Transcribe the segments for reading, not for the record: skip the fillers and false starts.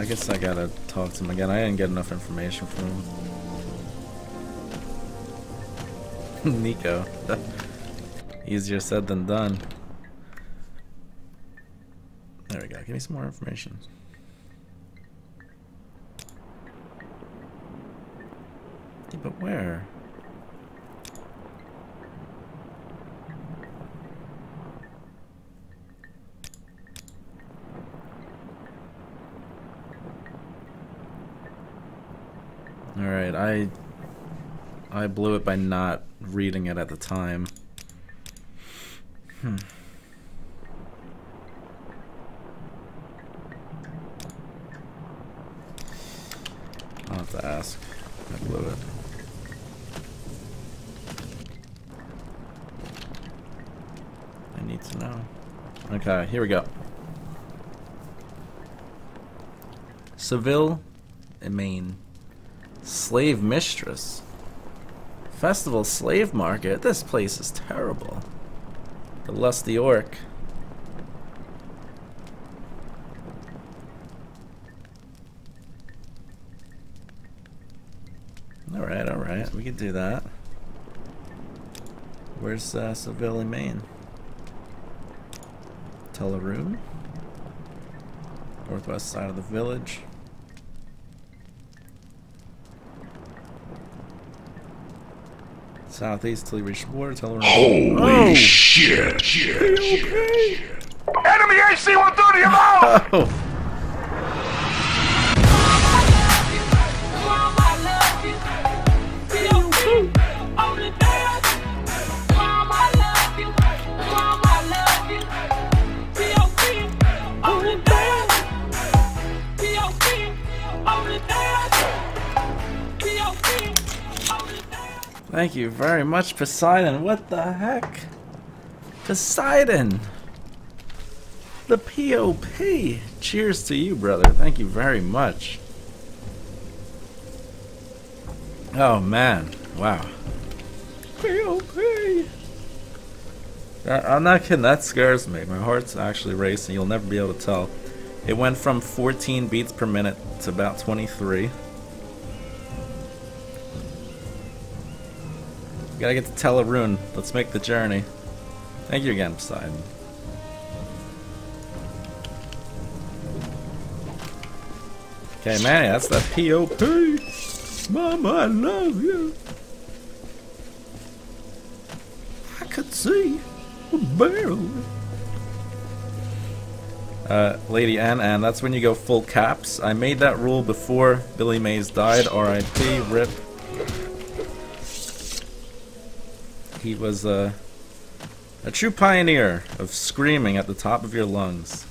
I guess I gotta talk to him again. I didn't get enough information from him. Nico. Easier said than done. There we go. Give me some more information. Yeah, but where? Alright, I blew it by not reading it at the time. I'll have to ask. I blew it. I need to know. Okay, here we go. Seville, Maine. Slave mistress. Festival slave market. This place is terrible. The lusty orc. Alright, we can do that. Where's Seville, Maine? Teleroon. Northwest side of the village. Southeast till you reach the border. Teleroon. Holy shit! Enemy AC-130 about! Oh. Thank you very much, Poseidon. What the heck? Poseidon! The POP! Cheers to you, brother. Thank you very much. Oh, man. Wow. POP! I'm not kidding. That scares me. My heart's actually racing. You'll never be able to tell. It went from 14 beats per minute to about 23. Gotta get to Teleroon. Let's make the journey. Thank you again, Poseidon. Okay, Manny, that's that POP. Mama, I love you. I could see a barrel. Lady Ann, that's when you go full caps. I made that rule before Billy Mays died. R.I.P. RIP. He was a true pioneer of screaming at the top of your lungs.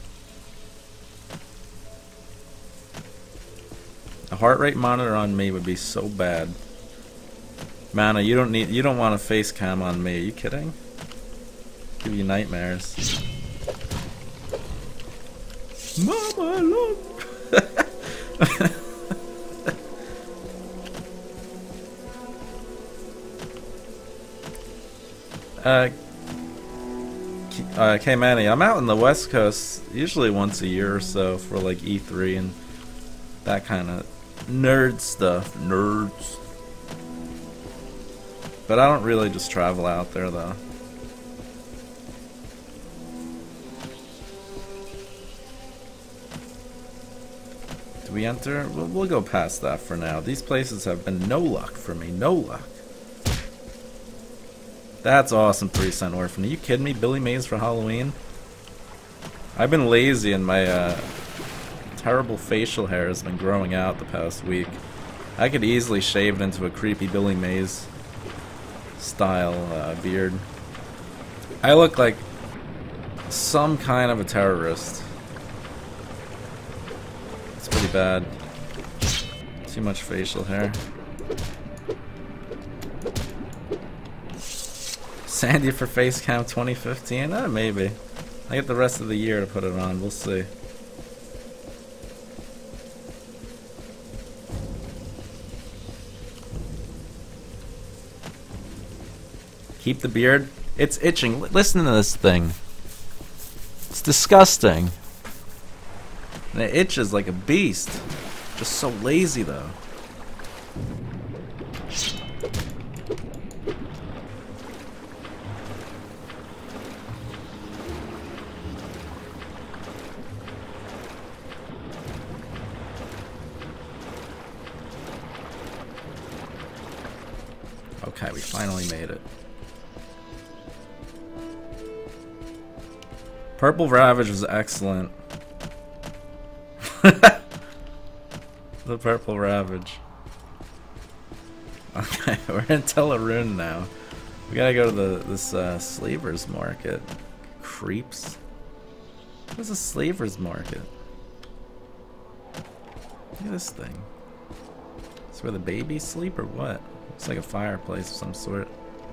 A heart rate monitor on me would be so bad. Mana, you don't want a face cam on me. Are you kidding? Give you nightmares. Mama, I love you. Okay, Manny, I'm out in the West Coast usually once a year or so for like E3 and that kind of nerd stuff. Nerds. But I don't really just travel out there though. Do we enter? We'll go past that for now. These places have been no luck for me. No luck. That's awesome, 3-cent orphan. Are you kidding me? Billy Mays for Halloween? I've been lazy and my terrible facial hair has been growing out the past week. I could easily shave it into a creepy Billy Mays style beard. I look like some kind of a terrorist. It's pretty bad. Too much facial hair. Sandy for Facecam 2015? Maybe. I get the rest of the year to put it on. We'll see. Keep the beard. It's itching. Listen to this thing. It's disgusting. And it itches like a beast. Just so lazy though. Okay, we finally made it. Purple Ravage was excellent. The Purple Ravage. Okay, we're in Teleroon now. We gotta go to this Slavers Market. Creeps. What is a Slavers Market? Look at this thing. Is where the babies sleep or what? Looks like a fireplace of some sort.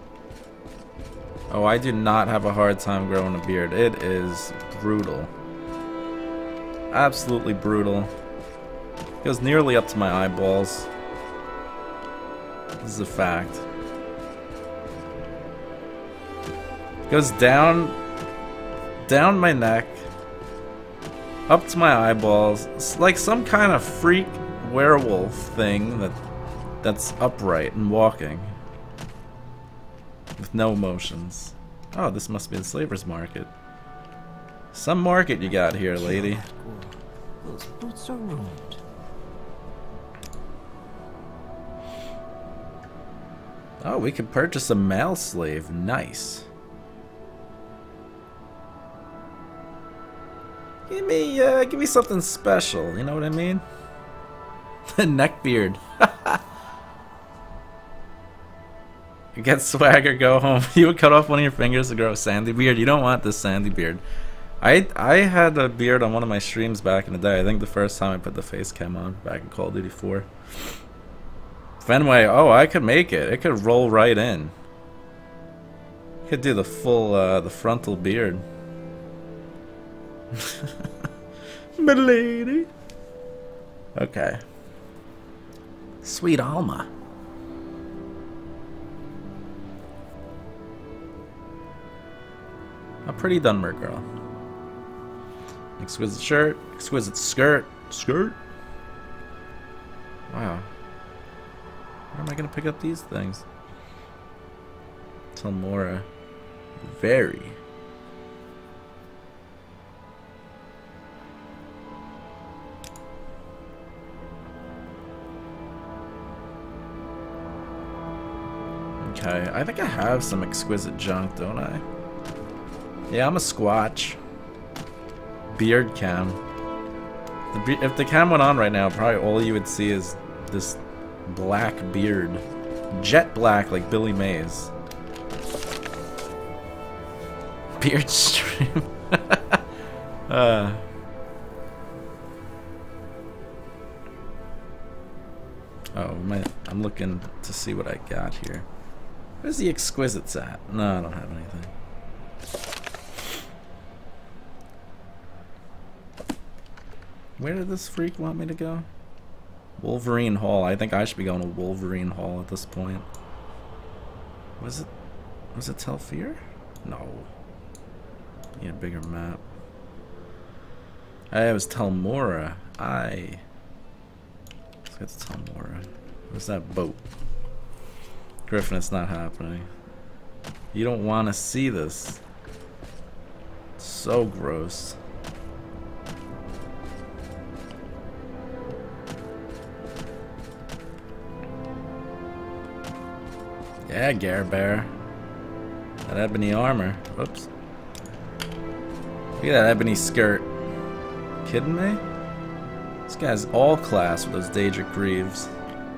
Oh, I do not have a hard time growing a beard. It is brutal. Absolutely brutal. It goes nearly up to my eyeballs. This is a fact. It goes down my neck, up to my eyeballs. It's like some kind of freak werewolf thing that's upright and walking with no emotions. Oh, this must be the Slavers Market. Some market you got here, lady. Those boots are ruined. Oh, we could purchase a male slave. Nice. Give me something special. You know what I mean? Neckbeard. Get swagger, go home. You would cut off one of your fingers to grow a sandy beard. You don't want this sandy beard. I had a beard on one of my streams back in the day. I think the first time I put the face cam on back in Call of Duty 4. Fenway, oh, I could make it. It could roll right in. Could do the full, the frontal beard. My lady. Okay. Sweet Alma. A pretty Dunmer girl. Exquisite shirt, exquisite skirt. Skirt? Wow. Where am I gonna pick up these things? Telmora. Very. Okay, I think I have some exquisite junk, don't I? Yeah, I'm a Squatch. Beard cam. If the cam went on right now, probably all you would see is this black beard. Jet black like Billy Mays. Beard stream. I'm looking to see what I got here. Where's the exquisites at? No, I don't have anything. Where did this freak want me to go? Wolverine Hall. I think I should be going to Wolverine Hall at this point. Was it Telfir? No. Need a bigger map. It was Telmora. Let's get to Telmora. Where's that boat? Griffin, it's not happening. You don't want to see this. It's so gross. Yeah, Gare Bear. That ebony armor. Whoops. Look at that ebony skirt. Kidding me? This guy's all class with those Daedric Greaves.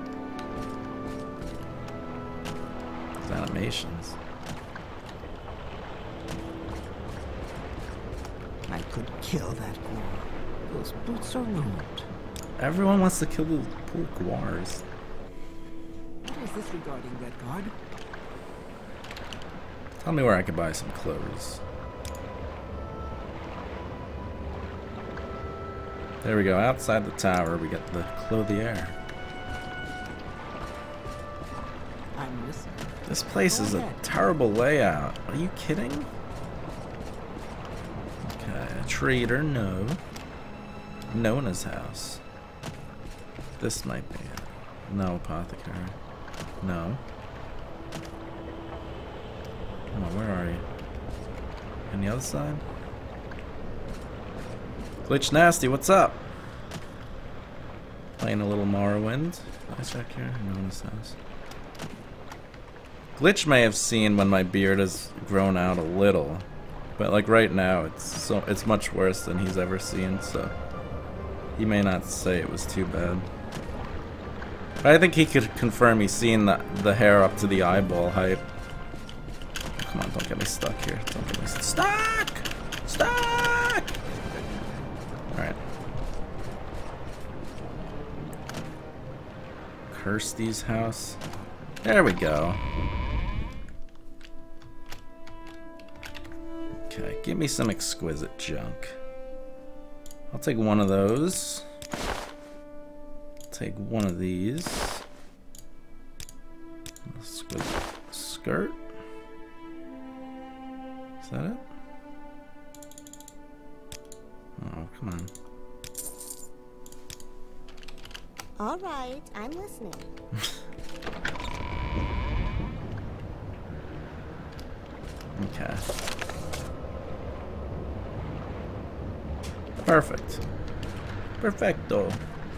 Those animations. I could kill that Gwar. Those boots are ruined. Everyone wants to kill the poor Gwars. What is this regarding, Redguard? Tell me where I could buy some clothes. There we go, outside the tower we got the Clothier. I'm listening. This place is a terrible layout. Are you kidding? Okay, a trader, no. Nona's house. This might be it. No, apothecary. No. Come on, where are you? On the other side? Glitch Nasty, what's up? Playing a little Morrowind. Can I check here? Nona's house. Glitch may have seen when my beard has grown out a little, but like right now it's much worse than he's ever seen, so he may not say it was too bad. But I think he could confirm he's seen the hair up to the eyeball height. Come on, don't get me stuck here. Don't get me stuck! Stuck! Alright. Kirsty's house. There we go. Okay, give me some exquisite junk. I'll take one of those. Take one of these. Exquisite skirt. Is that it? Oh, come on. All right, I'm listening. Okay. Perfect. Perfecto.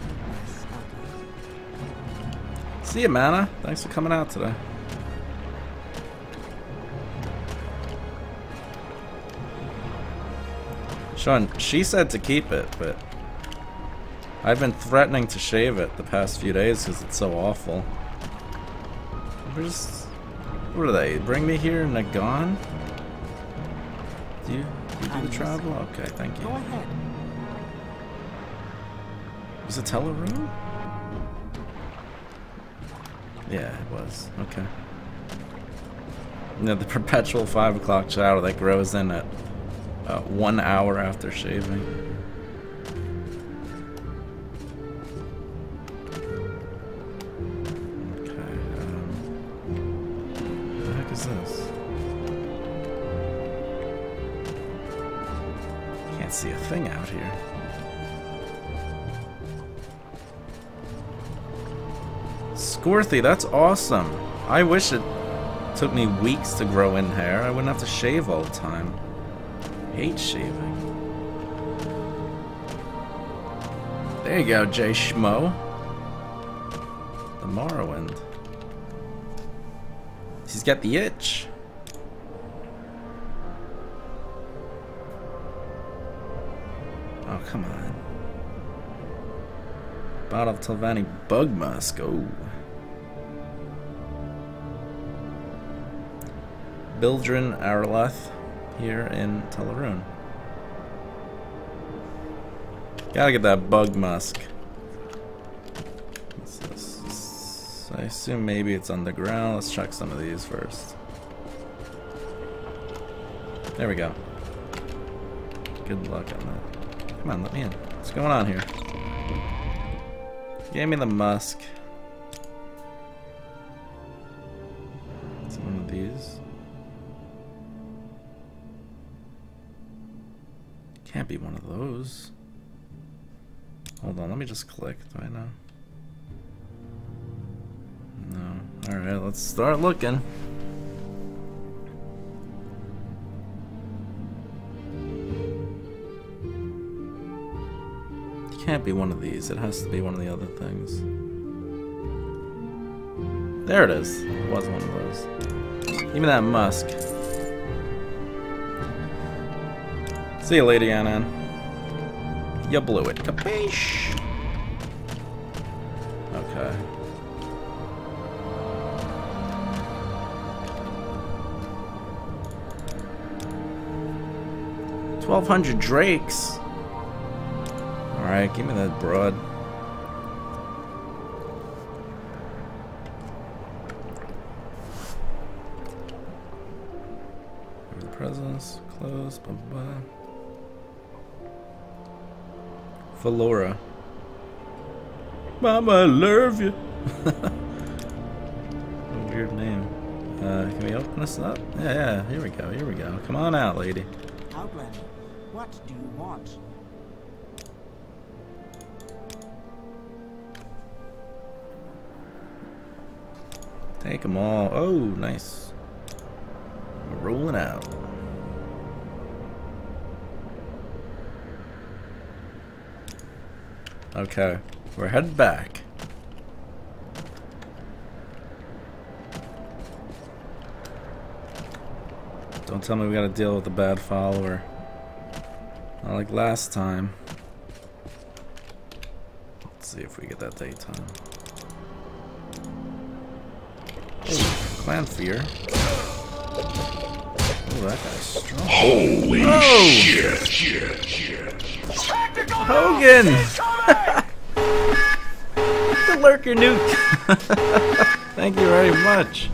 See you, Mana. Thanks for coming out today. Sean, she said to keep it, but I've been threatening to shave it the past few days because it's so awful. What are they? Bring me here and they're gone? Do you do the travel? Okay, thank you. Go ahead. Was it Teleroom? Yeah, it was. Okay. You know, the perpetual 5 o'clock shower that grows in at 1 hour after shaving. Okay, what the heck is this? Can't see a thing out here. Scorthy, that's awesome. I wish it took me weeks to grow in hair. I wouldn't have to shave all the time. Hate shaving. There you go, Jay Schmo. The Morrowind. He's got the itch. Oh, come on. Bottle of Telvanni Bug Musk. Oh. Bildrin Arleth here in Teleroon. Gotta get that Bug Musk. What's this? I assume maybe it's underground. Let's check some of these first. There we go. Good luck on that. Come on, let me in. What's going on here? Give me the musk. It's one of these. Can't be one of those. Hold on, let me just click. Do I know? No. Alright, let's start looking. Can't be one of these. It has to be one of the other things. There it is. It was one of those. Give me that musk. See you, Lady Annan. You blew it. Capiche? Okay. $1,200 drakes. Alright, give me that broad. The presents, close, blah blah blah. Valora. Mama, I love you. A weird name. Can we open this up? Yeah, here we go, here we go. Come on out, lady. Outlander, what do you want? Take them all. Oh, nice. We're rolling out. Okay, we're headed back. Don't tell me we gotta deal with a bad follower. Not like last time. Let's see if we get that daytime. Oh, Clan Fear. Oh, that guy's strong. Holy shit. Hogan! The lurker nuke! Thank you very much.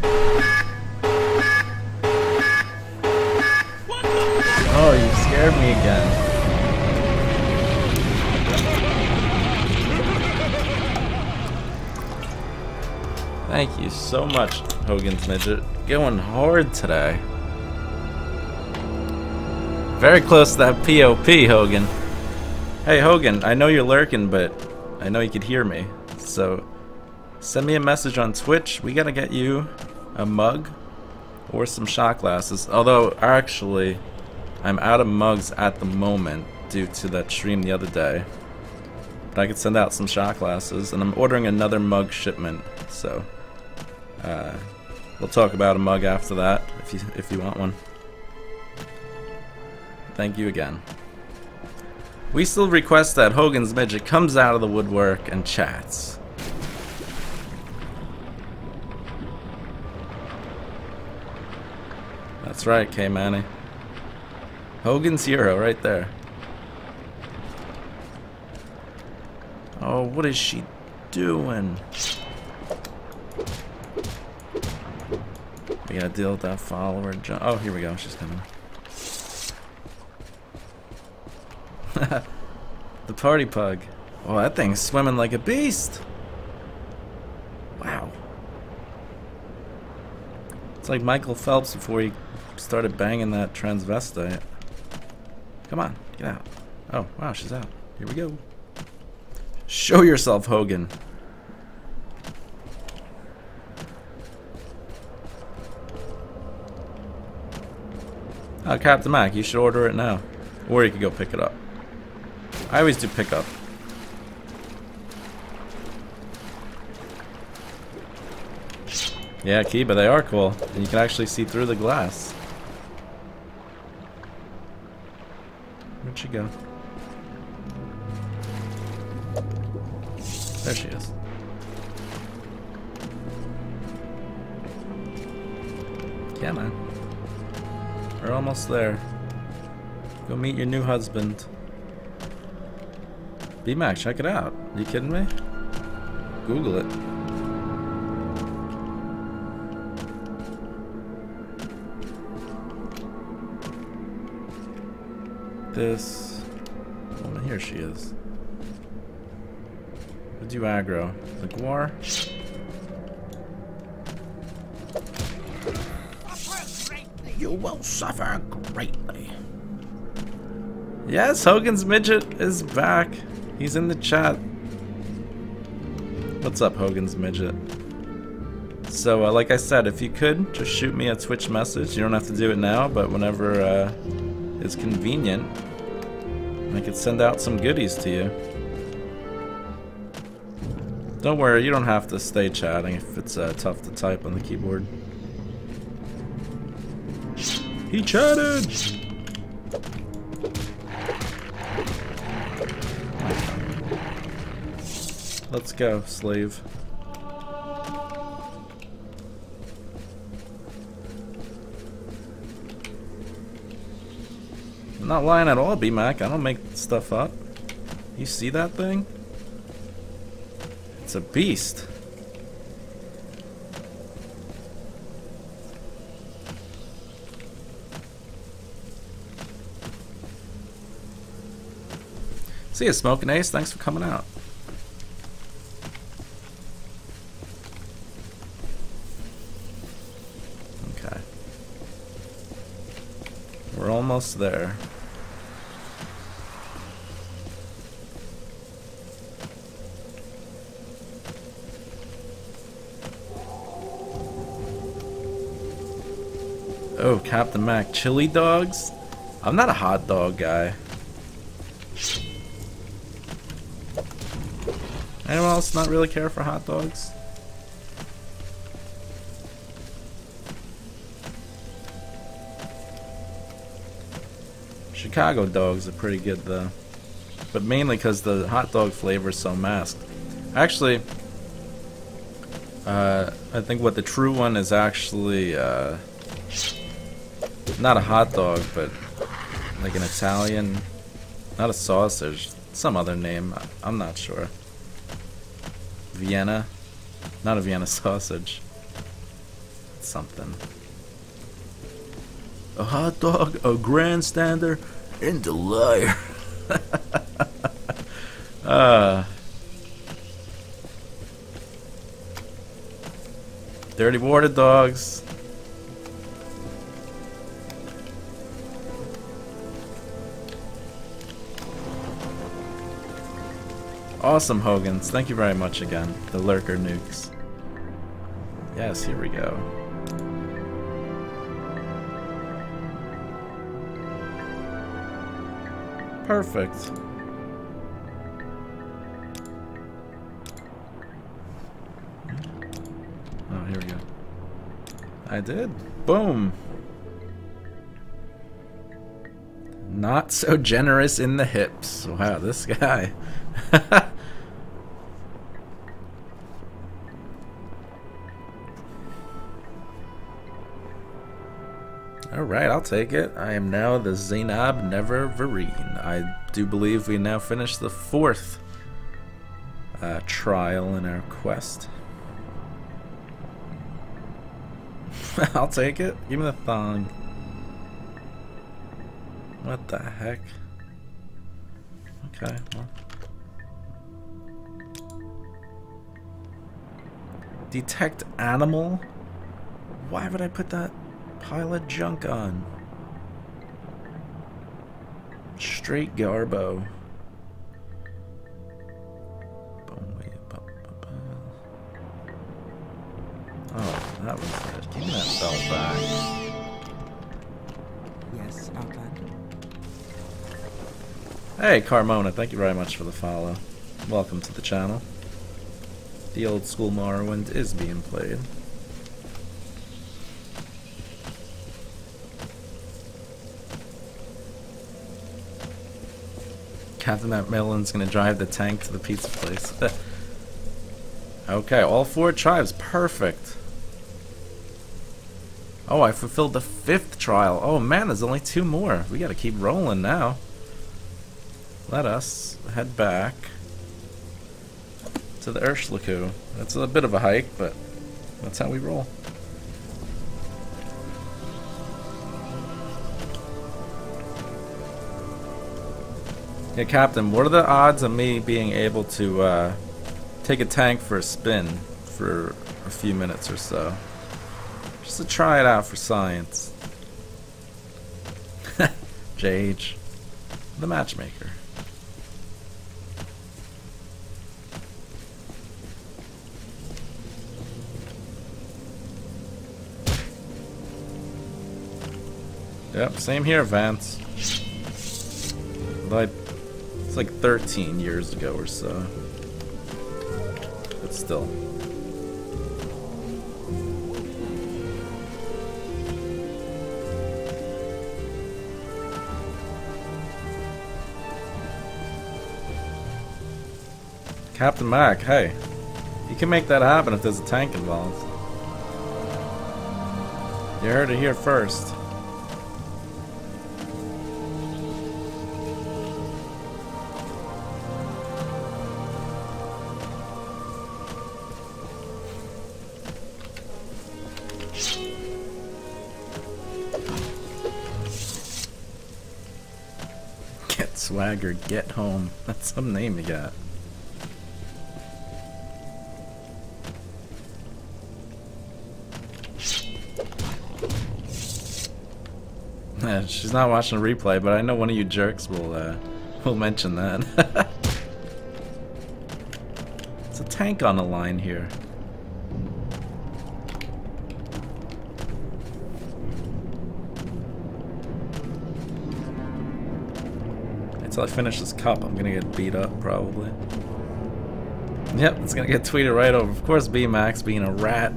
Oh, you scared me again. Thank you so much, Hogan's Midget. Going hard today. Very close to that POP, Hogan. Hey, Hogan, I know you're lurking, but I know you could hear me. So, send me a message on Twitch. We gotta get you a mug or some shot glasses. Although, actually, I'm out of mugs at the moment due to that stream the other day. But I could send out some shot glasses, and I'm ordering another mug shipment. So, we'll talk about a mug after that if you want one. Thank you again. We still request that Hogan's Midget comes out of the woodwork and chats. That's right, K-Manny. Hogan's hero right there. Oh, what is she doing? We gotta deal with that follower. Oh, here we go. She's coming. The party pug. Oh, that thing's swimming like a beast. Wow. It's like Michael Phelps before he started banging that transvestite. Come on, get out. Oh, wow, she's out. Here we go. Show yourself, Hogan. Oh, Captain Mac, you should order it now. Or you could go pick it up. I always do pick up. Yeah, Kiba, they are cool. And you can actually see through the glass. Where'd she go? There she is. Yeah, man. We're almost there. Go meet your new husband. B-Mac, check it out. Are you kidding me? Google it. This woman, here she is. Would you aggro? The Guar? You will suffer greatly. Yes, Hogan's Midget is back. He's in the chat. What's up, Hogan's Midget? So, like I said, if you could, just shoot me a Twitch message. You don't have to do it now, but whenever it's convenient, I could send out some goodies to you. Don't worry, you don't have to stay chatting if it's tough to type on the keyboard. He chatted! Let's go, slave. I'm not lying at all, B-Mac. I don't make stuff up. You see that thing? It's a beast. See ya, Smoking Ace. Thanks for coming out. Okay. We're almost there. Oh, Captain Mac, chili dogs? I'm not a hot dog guy. Anyone else not really care for hot dogs? Chicago dogs are pretty good though. But mainly because the hot dog flavor is so masked. Actually, I think what the true one is actually not a hot dog, but like an Italian, not a sausage, some other name, I'm not sure. Vienna, not a Vienna sausage, something. A hot dog, a grandstander, and a liar. Dirty water dogs. Awesome, Hogans. Thank you very much again. The lurker nukes. Yes, here we go. Perfect. Oh, here we go. I did. Boom. Not so generous in the hips. Wow, this guy. Alright, I'll take it. I am now the Zainab Neververine. I do believe we now finished the 4th trial in our quest. I'll take it. Give me the thong. What the heck? Okay, well. Detect animal? Why would I put that pile of junk on? Straight garbo. Oh, that was it. Give me that belt back. Yes, Outlander. Hey, Carmona, thank you very much for the follow. Welcome to the channel. The old school Morrowind is being played. Captain Macmillan's gonna drive the tank to the pizza place. Okay, all 4 tribes, perfect. Oh, I fulfilled the 5th trial. Oh man, there's only 2 more. We gotta keep rolling now. Let us head back to the Urshlaku. It's a bit of a hike, but that's how we roll. Yeah, Captain, what are the odds of me being able to take a tank for a spin for a few minutes or so? Just to try it out for science. JH, the matchmaker. Yep, same here, Vance. Like, it's like 13 years ago or so. But still. Captain Mac, hey. You can make that happen if there's a tank involved. You heard it here first. Get swagger, get home. That's some name you got. She's not watching a replay, but I know one of you jerks will mention that. It's a tank on the line here. until I finish this cup, I'm gonna get beat up, probably. Yep, it's gonna get tweeted right over. Of course, B-Max being a rat.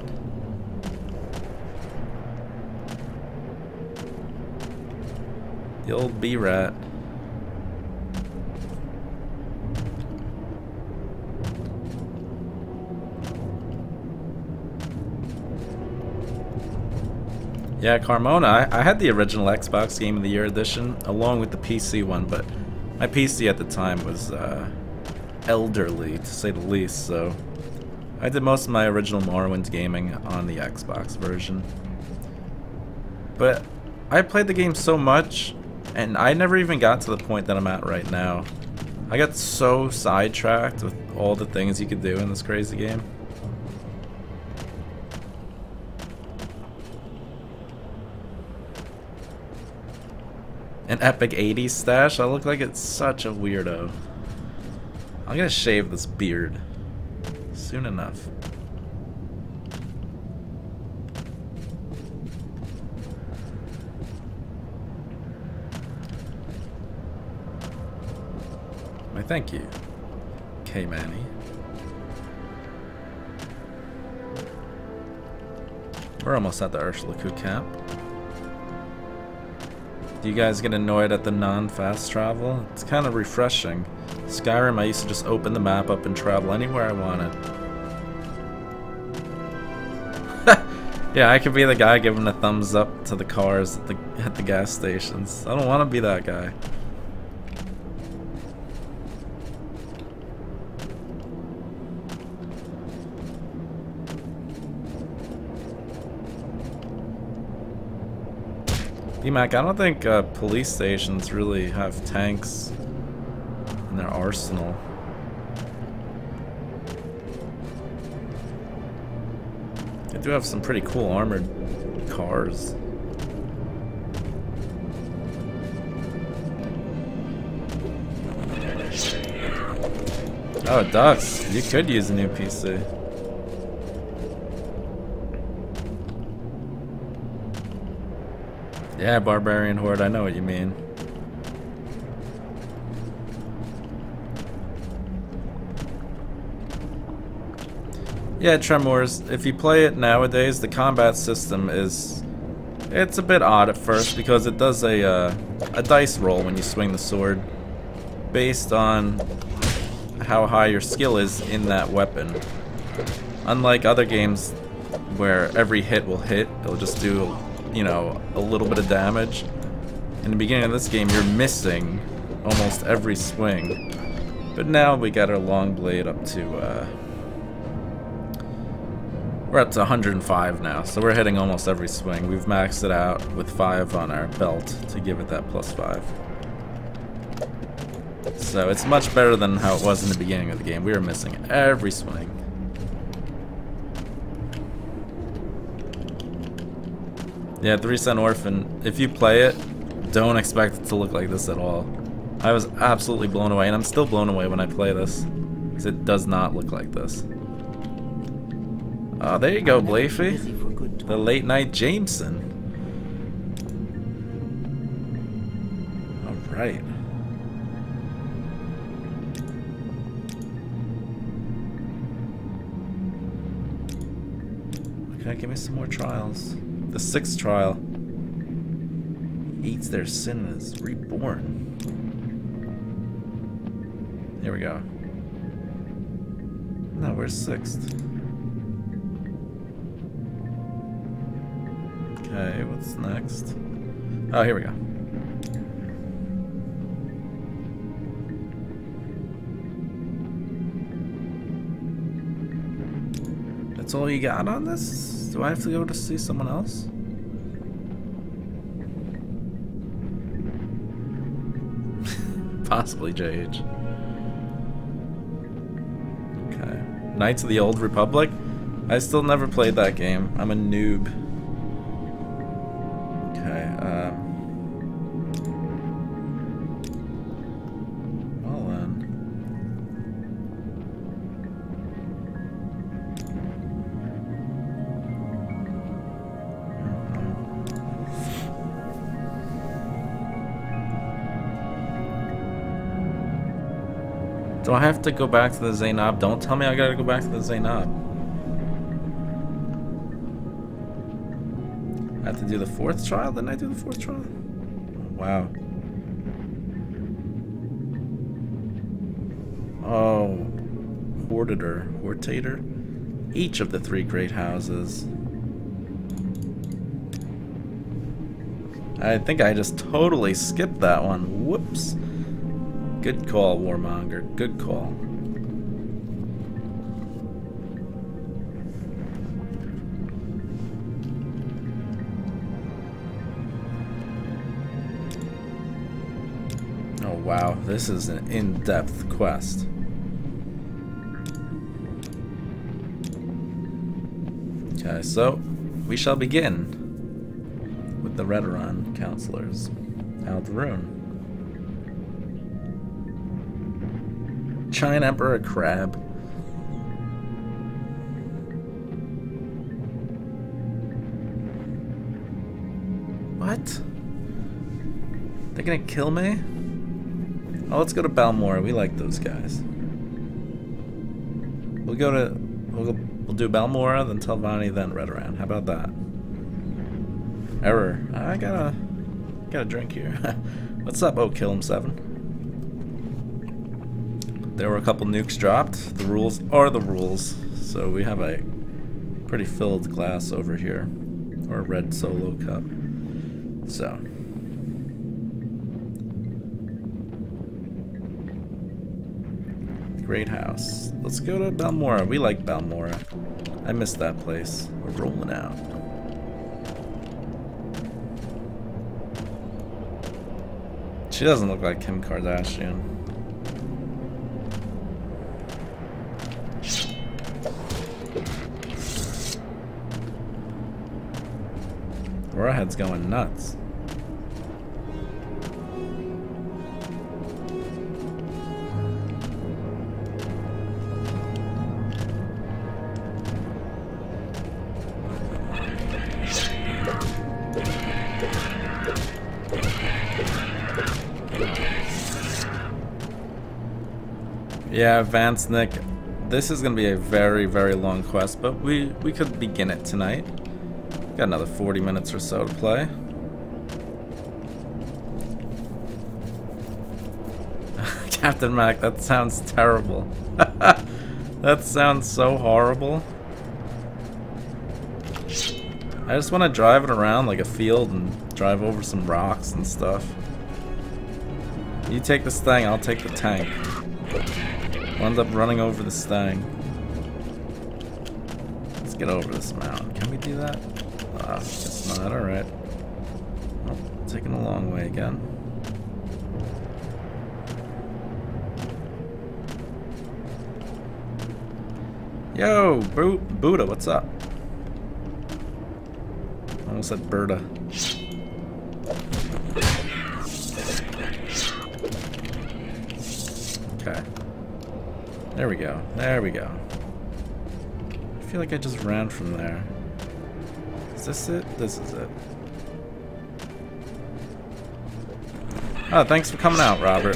The old B-rat. Yeah, Carmona, I had the original Xbox Game of the Year edition along with the PC one, but my PC at the time was elderly, to say the least, so I did most of my original Morrowind gaming on the Xbox version. But I played the game so much, and I never even got to the point that I'm at right now. I got so sidetracked with all the things you could do in this crazy game. An epic 80s stash? I look like it's such a weirdo. I'm gonna shave this beard soon enough. Why, thank you, K-Manny. We're almost at the Ursulaku camp. Do you guys get annoyed at the non-fast travel? It's kind of refreshing. Skyrim, I used to just open the map up and travel anywhere I wanted. Yeah, I could be the guy giving a thumbs up to the cars at the gas stations. I don't want to be that guy. D-Mac, I don't think police stations really have tanks in their arsenal. They do have some pretty cool armored cars. Oh, it does. You could use a new PC. Yeah, Barbarian Horde, I know what you mean. Yeah, Tremors, if you play it nowadays, the combat system it's a bit odd at first because it does a dice roll when you swing the sword based on how high your skill is in that weapon. Unlike other games where every hit will hit, it'll just do, you know, a little bit of damage. In the beginning of this game, you're missing almost every swing. But now we got our long blade up to, we're up to 105 now, so we're hitting almost every swing. We've maxed it out with 5 on our belt to give it that +5. So it's much better than how it was in the beginning of the game. We were missing every swing. Yeah, 3 Cent Orphan, if you play it, don't expect it to look like this at all. I was absolutely blown away, and I'm still blown away when I play this, because it does not look like this. Oh, there you go, Blafey. The late night Jameson. Alright. Okay, give me some more trials. The 6th trial. Eats their sin and is reborn. Here we go. No, where's 6th? Okay, what's next? Oh, here we go. That's all you got on this? Do I have to go to see someone else? Possibly JH. Okay. Knights of the Old Republic? I still never played that game. I'm a noob. Okay, well then. Do I have to go back to the Zainab? Don't tell me I gotta go back to the Zainab. I have to do the 4th trial? Didn't I do the 4th trial? Wow. Oh. Hortator. Each of the 3 great houses. I think I just totally skipped that one. Whoops. Good call, Warmonger. Good call. Oh wow, this is an in-depth quest. Okay, so we shall begin with the Redoran counselors. Aldaroon. Giant Emperor Crab. What? They're gonna kill me? Oh, let's go to Balmora. We like those guys. We'll do Balmora, then Telvanni, then Redoran. How about that? Error. I got a drink here. What's up? Oh, kill him 7. There were a couple nukes dropped. The rules are the rules. So we have a pretty filled glass over here. Or a red solo cup. So. Great house. Let's go to Balmora. We like Balmora. I miss that place. We're rolling out. She doesn't look like Kim Kardashian. Warhead's going nuts. Yeah, Vance Nick, this is gonna be a very, very long quest, but we could begin it tonight. Got another 40 minutes or so to play. Captain Mac, that sounds terrible. That sounds so horrible. I just want to drive it around like a field and drive over some rocks and stuff. You take the Stang, I'll take the tank. We'll end up running over the Stang. Let's get over this mountain. Can we do that? Guess not. Alright. Oh, taking a long way again. Yo, Buddha, what's up? Almost said Berta. Okay. There we go. There we go. I feel like I just ran from there. Is this it? This is it. Oh, thanks for coming out, Robert.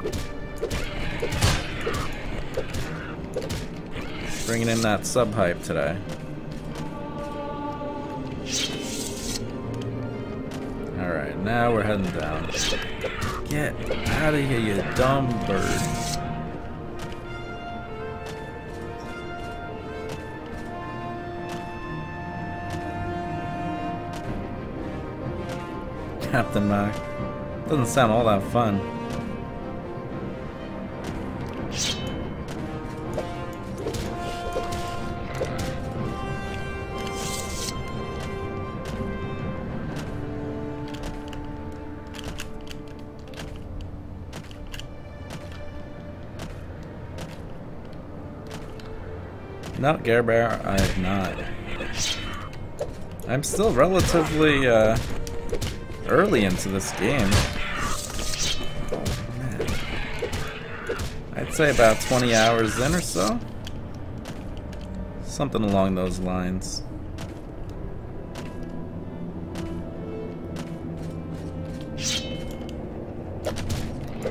Bringing in that sub-hype today. Alright, now we're heading down. Get out of here, you dumb bird. Captain Mac. Doesn't sound all that fun. No, Gare Bear, I have not. I'm still relatively early into this game. Oh man. I'd say about 20 hours in or so. Something along those lines.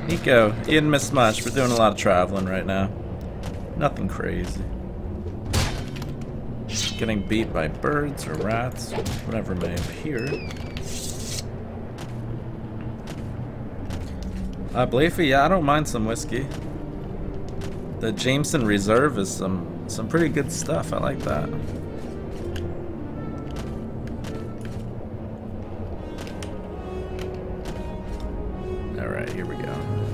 Nico, you didn't miss much. We're doing a lot of traveling right now. Nothing crazy. Getting beat by birds or rats, whatever may appear. Blaefy, yeah, I don't mind some whiskey. The Jameson Reserve is some pretty good stuff. I like that. Alright, here we go.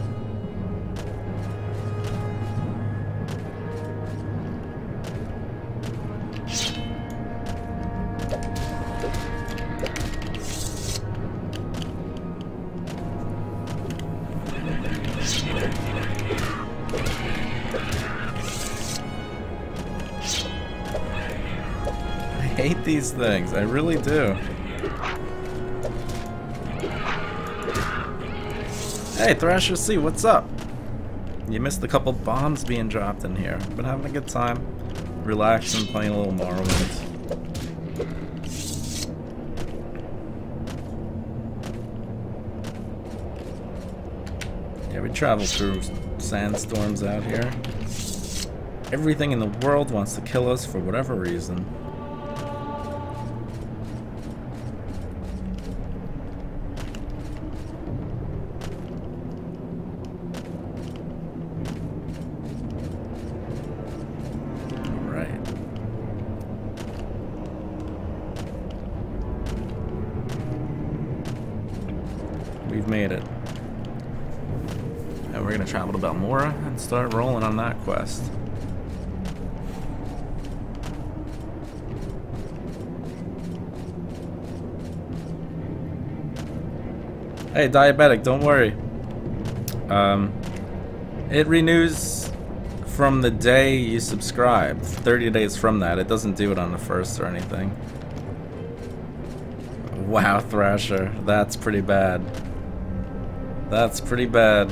I hate these things, I really do. Hey, Thrasher C, what's up? You missed a couple bombs being dropped in here. Been having a good time, relaxing, playing a little Morrowind. Yeah, we travel through sandstorms out here. Everything in the world wants to kill us for whatever reason. We've made it. And we're gonna travel to Balmora and start rolling on that quest. Hey, Diabetic, don't worry. It renews from the day you subscribe. 30 days from that. It doesn't do it on the 1st or anything. Wow, Thrasher, that's pretty bad. That's pretty bad.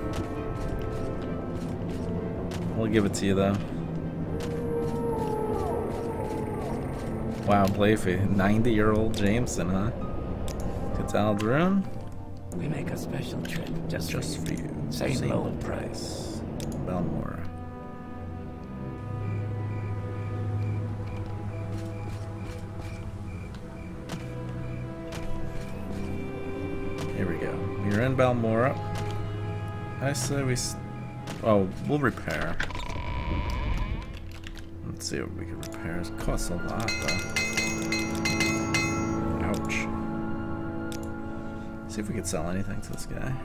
We'll give it to you though. Wow, Blaefy, 90-year-old Jameson, huh? Cataldrun? We make a special trip just for you. Same low price. Balmora. Here we go. We're in Balmora. I say we... Oh, we'll repair. Let's see what we can repair. It costs a lot, though. Ouch. See if we can sell anything to this guy.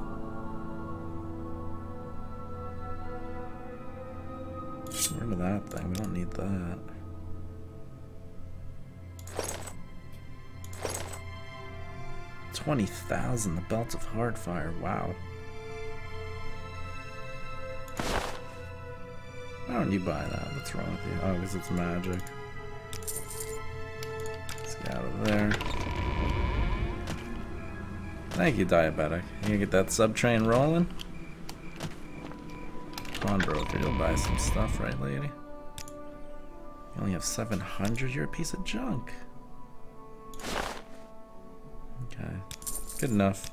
Get rid of that thing. We don't need that. $20,000, the Belt of Hardfire, wow. Why don't you buy that? What's wrong with you? Oh, because it's magic. Let's get out of there. Thank you, Diabetic. You gonna get that sub-train rolling? Pawnbroker, you'll buy some stuff, right, lady? You only have 700? You're a piece of junk. Okay, good enough.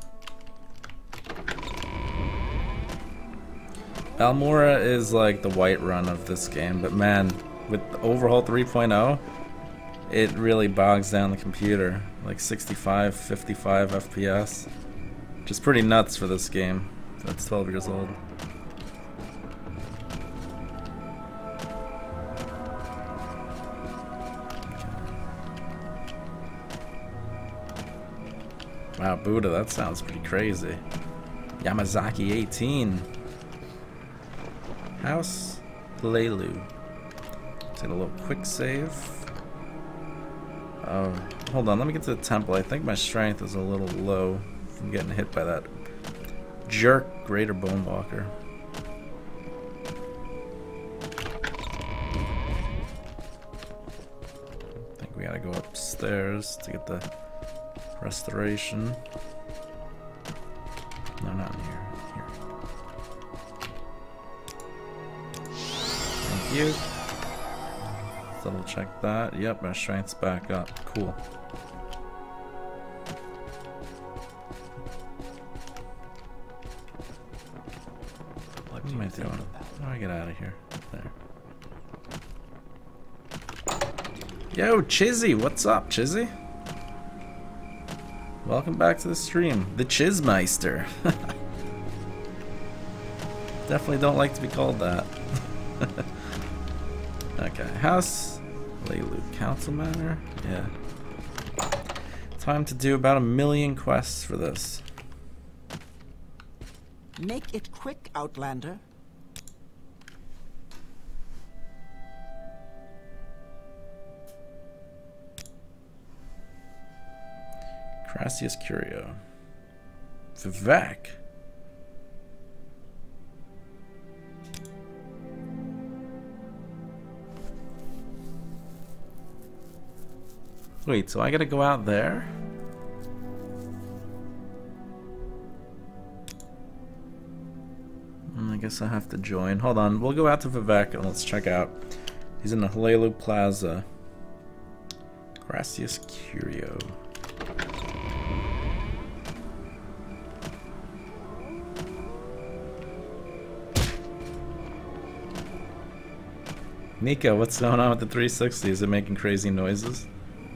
Balmora is like the white run of this game, but man, with Overhaul 3.0, it really bogs down the computer. Like 65, 55 FPS. Which is pretty nuts for this game. That's 12 years old. Wow, Buddha, that sounds pretty crazy. Yamazaki 18. House Leilu. Take a little quick save. Oh, hold on, let me get to the temple. I think my strength is a little low from getting hit by that jerk Greater Bonewalker. I think we gotta go upstairs to get the restoration. No, not in here. Here. Thank you. Double check that. Yep, my strength's back up. Cool. doing? How do I get out of here? There. Yo, Chizzy, what's up, Chizzy? Welcome back to the stream. The Chizmeister. Definitely don't like to be called that. Okay, House Leilu Council Manor. Yeah. Time to do about 1 million quests for this. Make it quick, Outlander. Crassius Curio. Vivek. Wait, so I gotta go out there? I guess I have to join. Hold on, we'll go out to Vivek and let's check out. He's in the Hlaalu Plaza. Crassius Curio. Nico, what's going on with the 360? Is it making crazy noises?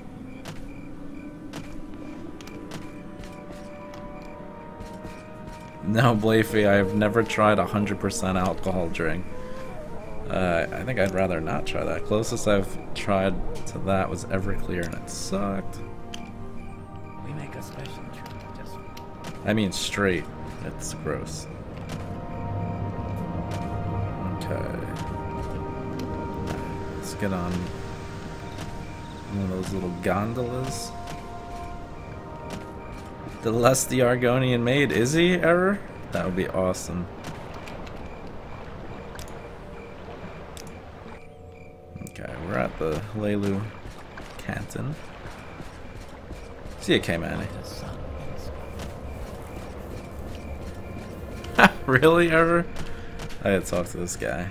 No, Blafey, I've never tried 100% alcohol drink. I think I'd rather not try that. Closest I've tried to that was Everclear and it sucked. We make a special trip just for you. I mean straight. It's gross. Okay. Let's get on one of those little gondolas. The lusty Argonian maid, is he ever? That would be awesome. Okay, we're at the Hlaalu Canton. See you, K-Manny. The sun is Really, ever? I had to talk to this guy.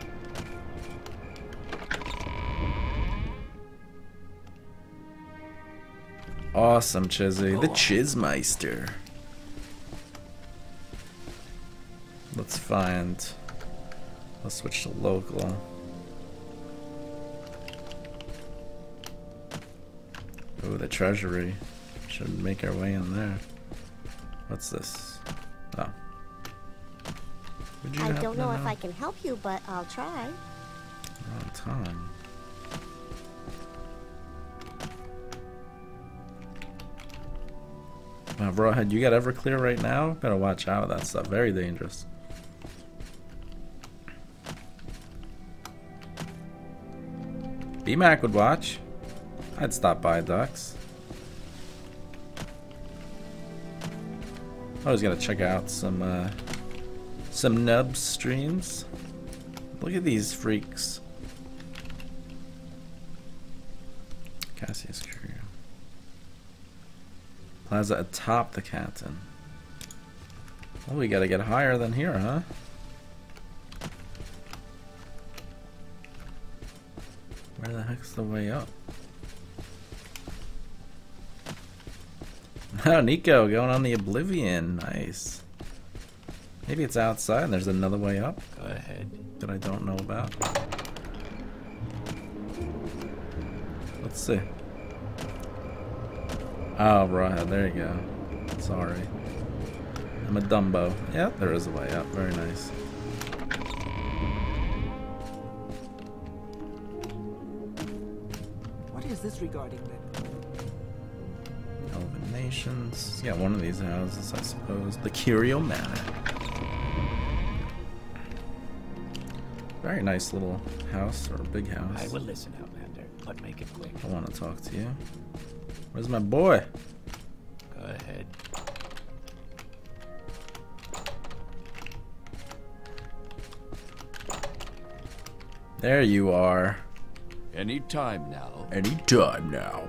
Awesome, Chizzy. The Chizmeister. Let's find... Let's switch to local. Ooh, the treasury. Should make our way in there. What's this? Oh. Would you I happen don't to know if I can help you, but I'll try. Wrong time. Wow, Broadhead, you got Everclear right now? Better watch out with that stuff. Very dangerous. BMAC would watch. I'd stop by, Ducks. I was gonna check out some nub streams. Look at these freaks. Cassius Curio. Plaza atop the canton. Well, we gotta get higher than here, huh? Where the heck's the way up? Oh, Nico, going on the Oblivion. Nice. Maybe it's outside and there's another way up Go ahead. that I don't know about. Let's see. Oh, right, there you go. Sorry. I'm a Dumbo. Yep, there is a way up. Very nice. What is this regarding then? Elven Nations. Yeah, one of these houses, I suppose. The Curio Manor. Very nice little house, or big house. I will listen, Outlander, but make it quick. I want to talk to you. Where's my boy? Go ahead. There you are. Any time now. Any time now.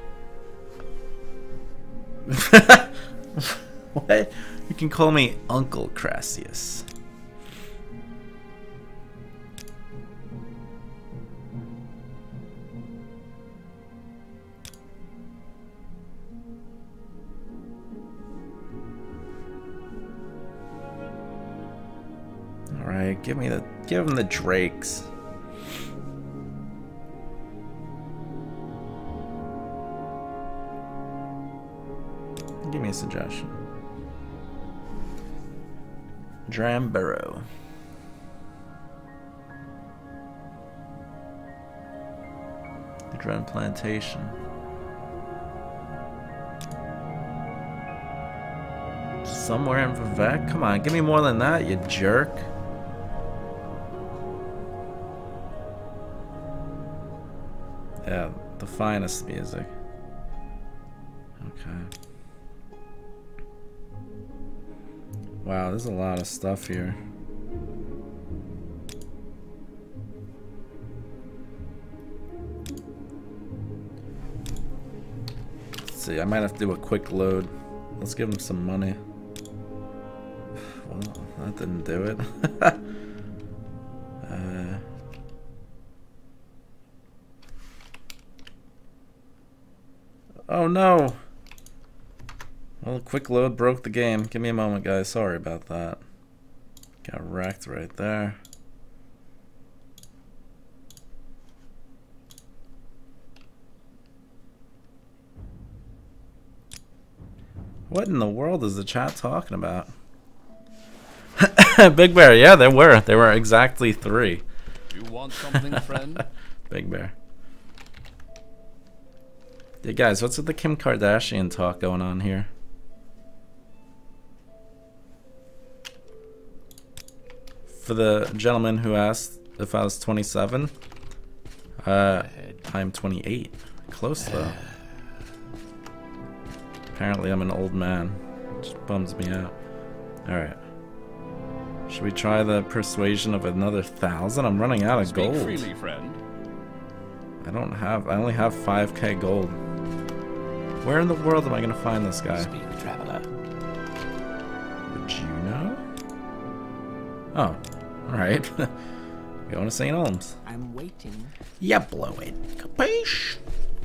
What? You can call me Uncle Crassius. Alright, Give him the drakes. Give me a suggestion. Dramburrow. The Dren Plantation. Somewhere in Vivek? Come on, give me more than that, you jerk. Yeah, the finest music. Okay. Wow, there's a lot of stuff here. Let's see, I might have to do a quick load. Let's give him some money. Well, that didn't do it. Oh no! Well, a quick load broke the game. Give me a moment, guys. Sorry about that. Got wrecked right there. What in the world is the chat talking about? Big Bear, yeah, there were. There were exactly 3. You want something, friend? Big Bear. Hey guys, what's with the Kim Kardashian talk going on here? For the gentleman who asked if I was 27, I'm 28. Close though. Apparently I'm an old man. Which bums me out. Alright. Should we try the persuasion of another 1,000? I'm running out of gold. Speak freely, friend. I only have 5k gold. Where in the world am I gonna find this guy? Speak, traveler. Would you know? Oh, alright. Going to St. Olms. I'm waiting. Yeah, blow it. Capiche?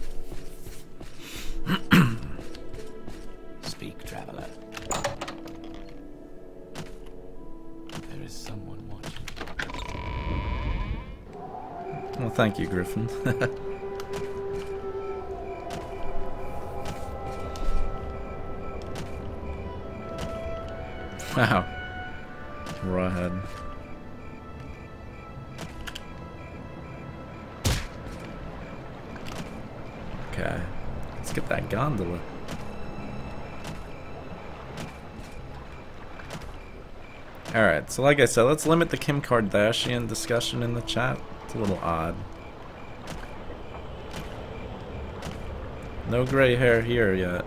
Speak, traveler. There is someone watching. Well, thank you, Griffin. Wow. Rawhead. Okay. Let's get that gondola. Alright, so like I said, let's limit the Kim Kardashian discussion in the chat. It's a little odd. No gray hair here yet.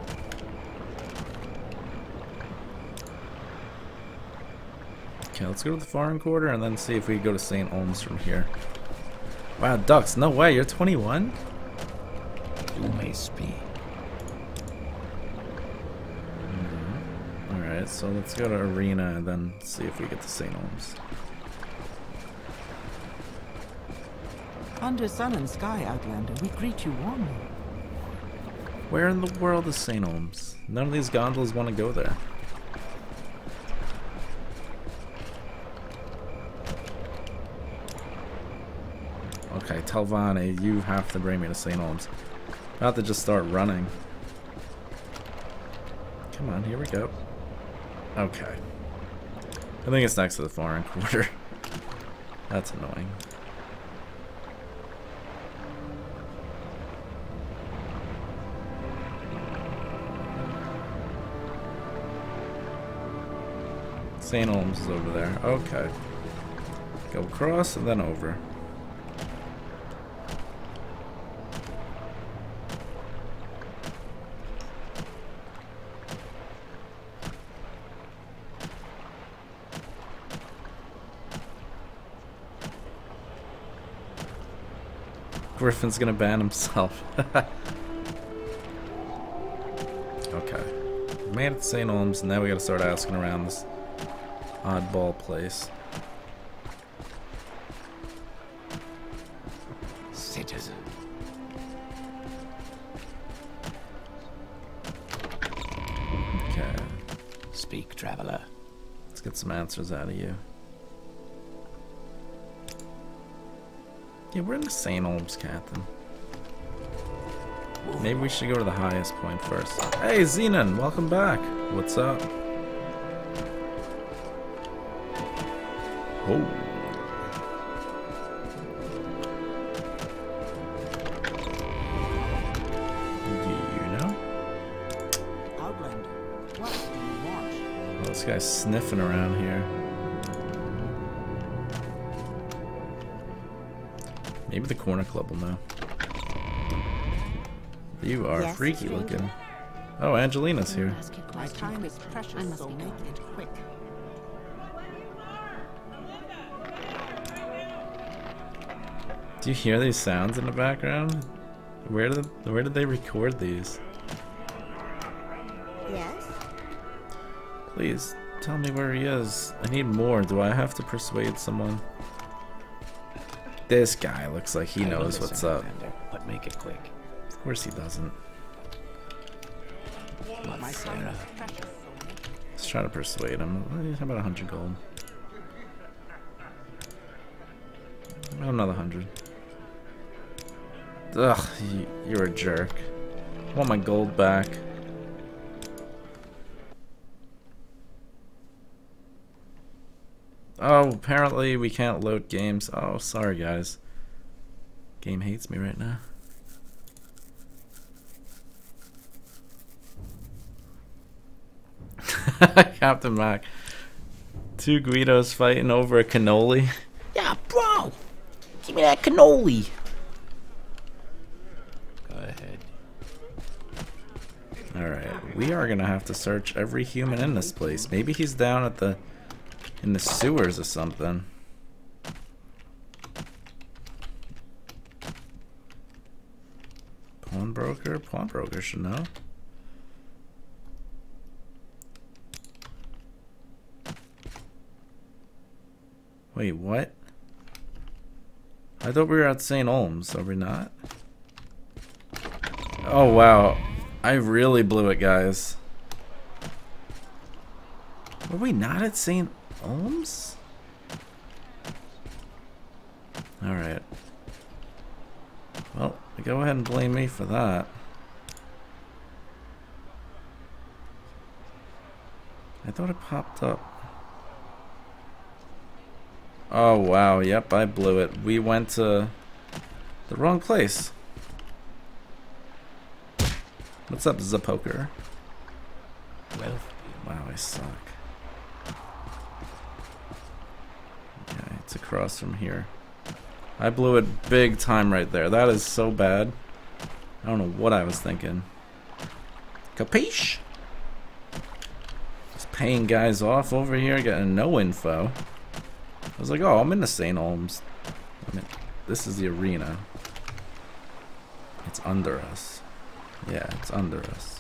Okay, let's go to the foreign quarter and then see if we can go to St. Olms from here. Wow, Ducks, no way, you're 21? You may speak. Alright, so let's go to Arena and then see if we get to St. Olms. Under sun and sky, Outlander, we greet you warmly. Where in the world is St. Olms? None of these gondolas want to go there. Okay, Telvanni, you have to bring me to St. Olms. I have to just start running. Come on, here we go. Okay. I think it's next to the foreign quarter. That's annoying. St. Olms is over there. Okay. Go across and then over. Griffin's gonna ban himself. Okay. Made it to St. Olms, and now we gotta start asking around this oddball place. Citizen. Okay. Speak, traveler. Let's get some answers out of you. Yeah, we're in the St. Olms, Captain. Maybe we should go to the highest point first. Hey, Xenon, welcome back. What's up? Oh. Do you know? Outlander, what do you want? Oh, this guy's sniffing around here. Maybe the Corner Club will know. You are Yes, freaky stranger. looking. Oh, Angelina's here. Ask your My question time quick. is precious, I must so be make going. it quick. Do you hear these sounds in the background? Where did they record these? Yes? Please tell me where he is. I need more. Do I have to persuade someone? This guy looks like he I will knows listen, what's up. Outlander, but make it quick. Of course he doesn't. What, My time Sarah? is precious, so make it Let's try to persuade him. How about 100 gold? How about another 100? Ugh, you're a jerk. I want my gold back. Oh, apparently we can't load games. Oh, sorry guys. Game hates me right now. Captain Mac. Two Guidos fighting over a cannoli. Yeah, bro! Give me that cannoli! Go ahead. Alright, we are gonna have to search every human in this place. Maybe he's down at in the sewers or something. Pawnbroker? Pawnbroker should know. Wait, what? I thought we were at St. Olms, are we not? Oh wow, I really blew it, guys. Were we not at St. Olms? Alright. Well, go ahead and blame me for that. I thought it popped up. Oh wow, yep, I blew it. We went to the wrong place. What's up, Zapoker? Well, Wow, I suck. Okay, it's across from here. I blew it big time right there. That is so bad. I don't know what I was thinking. Capiche? Just paying guys off over here, getting no info. I was like, oh, I'm in the St. Olms. I mean, this is the arena. It's under us. Yeah, it's under us.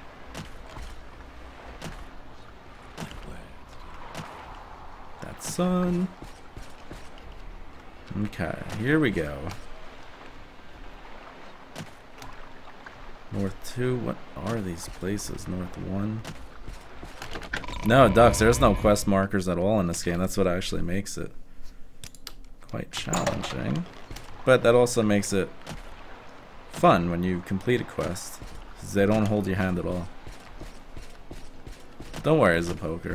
That sun. Okay, here we go. North 2, what are these places? North 1. No, Ducks, there's no quest markers at all in this game. That's what actually makes it quite challenging. But that also makes it fun when you complete a quest, because they don't hold your hand at all. Don't worry, it's a poker.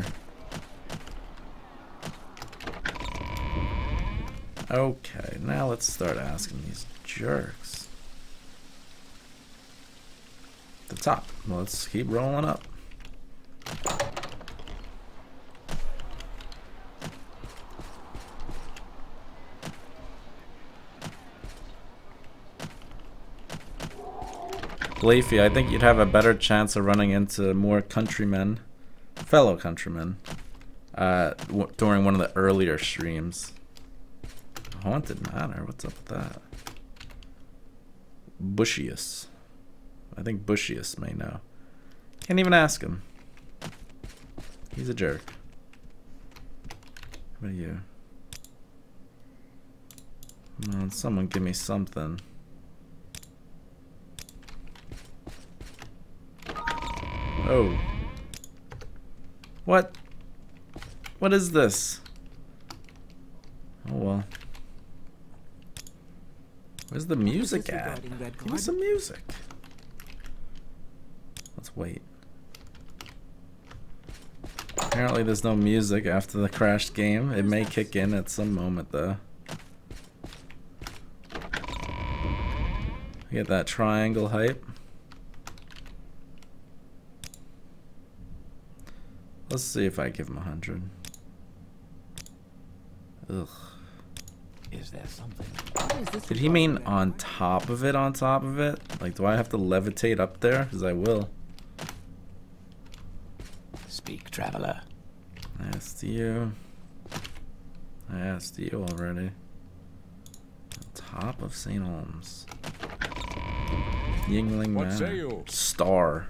Okay, now let's start asking these jerks. The top. Well, let's keep rolling up. Leafy, I think you'd have a better chance of running into more countrymen, fellow countrymen, during one of the earlier streams. Haunted Manor, what's up with that? Bushius. I think Bushius may know. Can't even ask him. He's a jerk. What about you? Come on, someone give me something. Oh. What? What is this? Oh well. Where's the music at? Disregarding red Give me card. some music. Let's wait. Apparently there's no music after the crashed game. It may kick in at some moment though. Get that triangle hype. Let's see if I give him 100. Ugh. Is there something? What is this Did he mean regarding red on card? top of it, on top of it? Like, do I have to levitate up there? Because I will. Speak, traveler. I asked you. I asked you already. On top of St. Holmes. Yingling What Manor. say you? Star.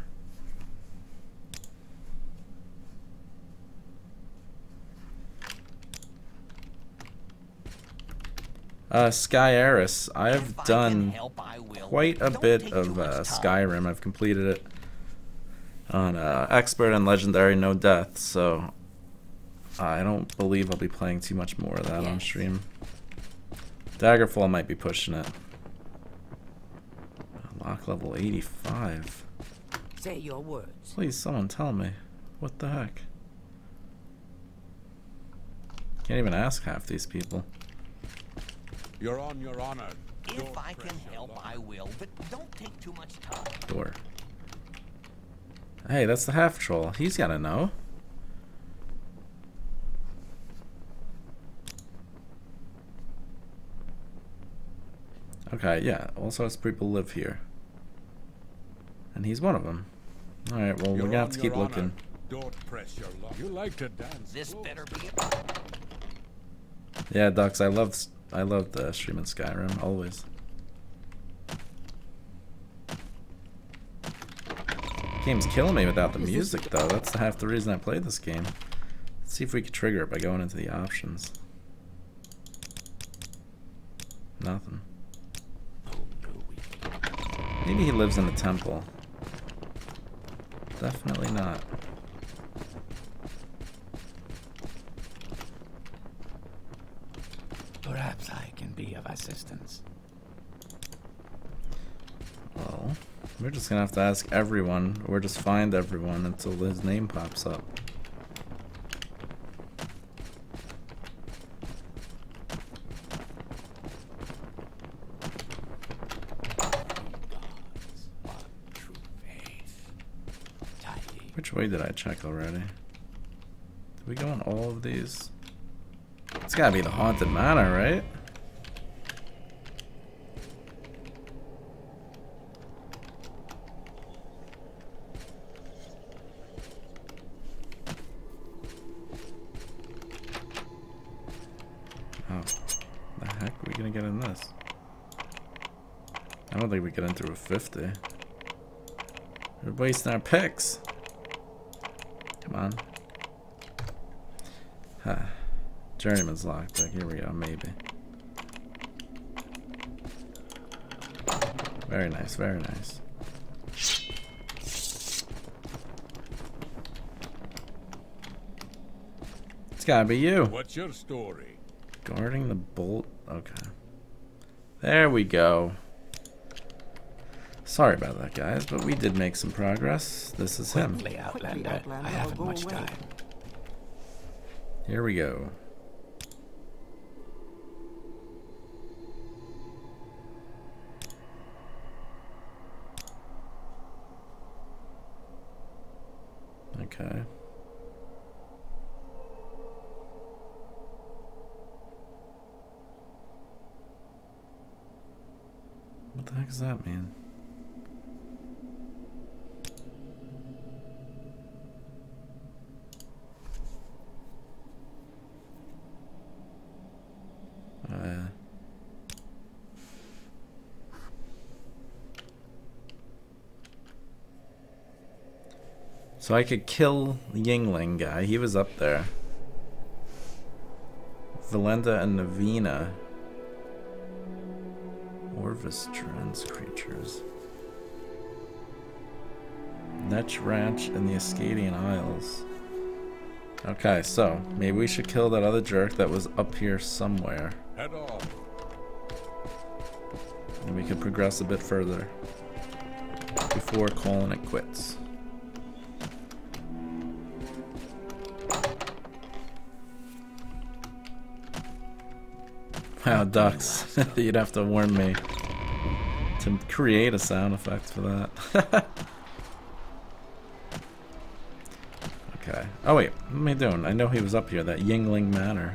Skyris. I've done quite a bit of Skyrim. I've completed it on Expert and Legendary No Death, so I don't believe I'll be playing too much more of that on stream. Daggerfall might be pushing it. Lock level 85. Say your words. Please, someone tell me. What the heck? Can't even ask half these people. You're on your honor. If I can help, I will, but don't take too much time. Door. Hey, that's the half troll. He's gotta know. Okay, yeah. All sorts of people live here. And he's one of them. Alright, well, we're gonna have to keep looking. Don't press your luck. You like to dance. This close. better be Yeah, Dux, I love streaming Skyrim, always. Game's killing me without the music, though. That's half the reason I played this game. Let's see if we can trigger it by going into the options. Nothing. Maybe he lives in a temple. Definitely not. Perhaps I can be of assistance. Well, we're just gonna have to ask everyone, or just find everyone until his name pops up. Which way did I check already? Did we go on all of these? It's gotta be the Haunted Manor, right? Oh, the heck are we gonna get in this? I don't think we get in through a 50. We're wasting our picks. Come on. Huh. Journeyman's lockpick. Here we go, maybe. Very nice, very nice. It's gotta be you. What's your story? Guarding the bolt. Okay. There we go. Sorry about that, guys, but we did make some progress. This is him. Quickly, Outlander. Outlander, I or haven't go much away. time. Here we go. Okay. What the heck does that mean? So I could kill the Yingling guy. He was up there. Valenda and Navina. Orvis trans creatures. Netch Ranch and the Ascadian Isles. Okay, so maybe we should kill that other jerk that was up here somewhere. Head on. could progress a bit further before calling it quits. Wow, ducks. You'd have to warn me to create a sound effect for that. Okay. Oh wait, what am I doing? I know he was up here, that Yingling Manor.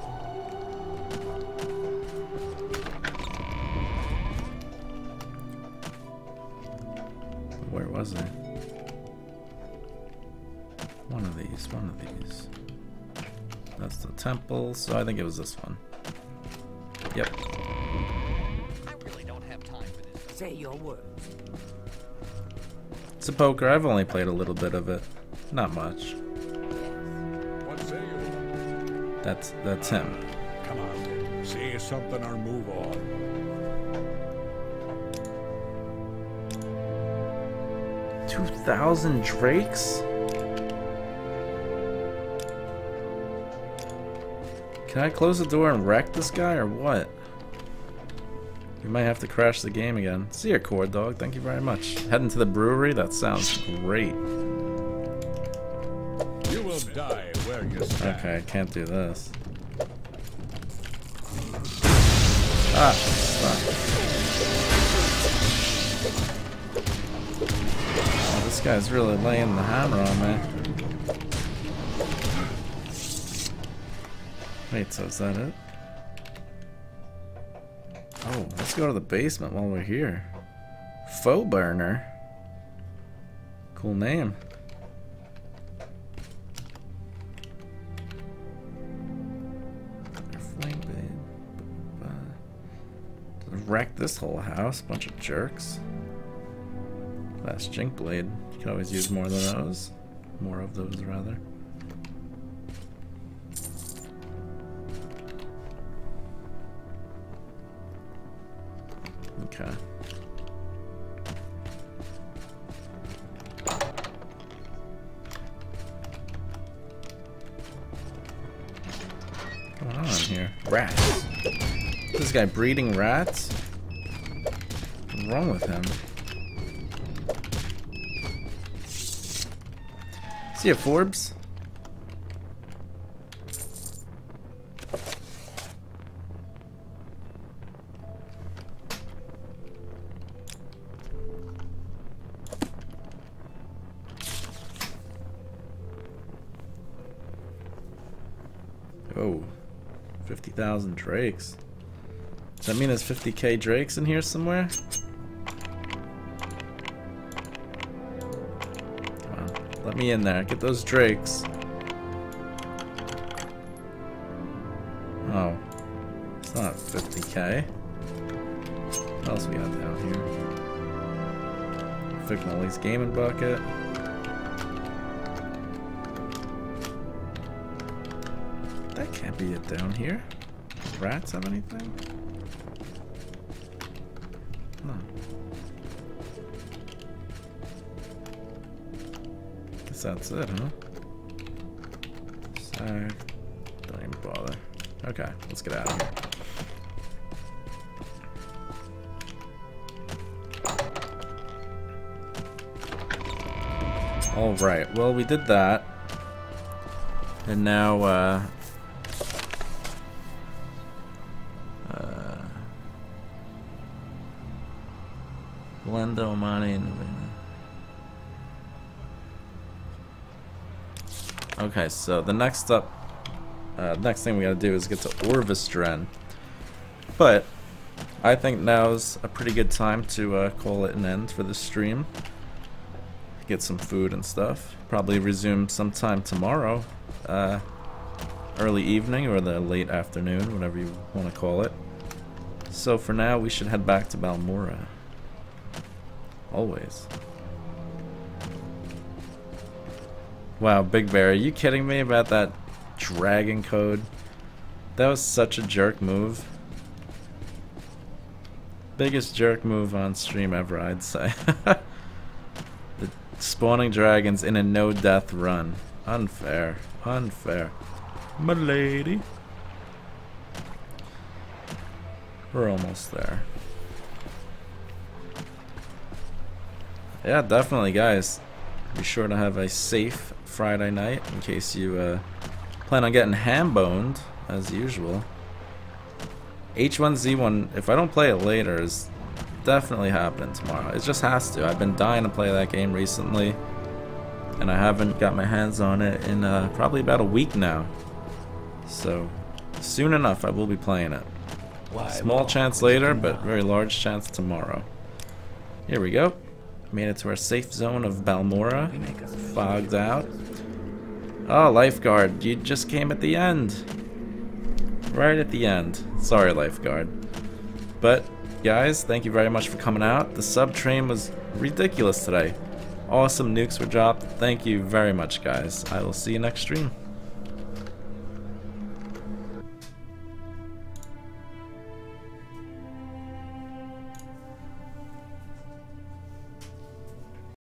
Where was I? One of these, one of these. That's the temple, so I think it was this one. Yep. I really don't have time for this. Say your words. It's a poker. I've only played a little bit of it. Not much. What say you? That's him. Come on. Say something or move on. $2,000 drakes? Can I close the door and wreck this guy or what? We might have to crash the game again. See ya, Cord Dog. Thank you very much. Heading to the brewery? That sounds great. You will die where you stand. Okay, I can't do this. Ah, fuck. Oh, this guy's really laying the hammer on me. Wait, so is that it? Oh, let's go to the basement while we're here. Faux burner. Cool name. Flame babe. Wreck this whole house. Bunch of jerks. Last Jink Blade. You can always use more of those. More of those, rather. Okay. What's going on here? Rats. This guy breeding rats? What's wrong with him? See ya, Forbes? Oh, 50,000 drakes. Does that mean there's 50k drakes in here somewhere? Come on, let me in there. Get those drakes. Oh, it's not 50k. What else we got down here? Fignolly's Gaming Bucket. That can't be it down here. Rats have anything? No. Guess that's it, huh? Sorry. Don't even bother. Okay, let's get out of here. Alright, well we did that. And now, Blendo Money. Okay, so the next thing we gotta do is get to Orvestren. But I think now's a pretty good time to call it an end for this stream. Get some food and stuff. Probably resume sometime tomorrow, early evening or the late afternoon, whatever you want to call it. So for now, we should head back to Balmora. Always. Wow, Big Bear, are you kidding me about that dragon code? That was such a jerk move. Biggest jerk move on stream ever, I'd say. The spawning dragons in a no-death run. Unfair. Unfair. My lady. We're almost there. yeah, definitely, guys. Be sure to have a safe Friday night in case you plan on getting ham-boned, as usual. H1Z1, if I don't play it later, is definitely happening tomorrow. It just has to. I've been dying to play that game recently, and I haven't got my hands on it in probably about a week now. So, soon enough, I will be playing it. Small chance later, but very large chance tomorrow. Here we go. Made it to our safe zone of Balmora. Fogged out. Oh, Lifeguard, you just came at the end. Right at the end. Sorry, Lifeguard. But, guys, thank you very much for coming out. The sub train was ridiculous today. Awesome nukes were dropped. Thank you very much, guys. I will see you next stream.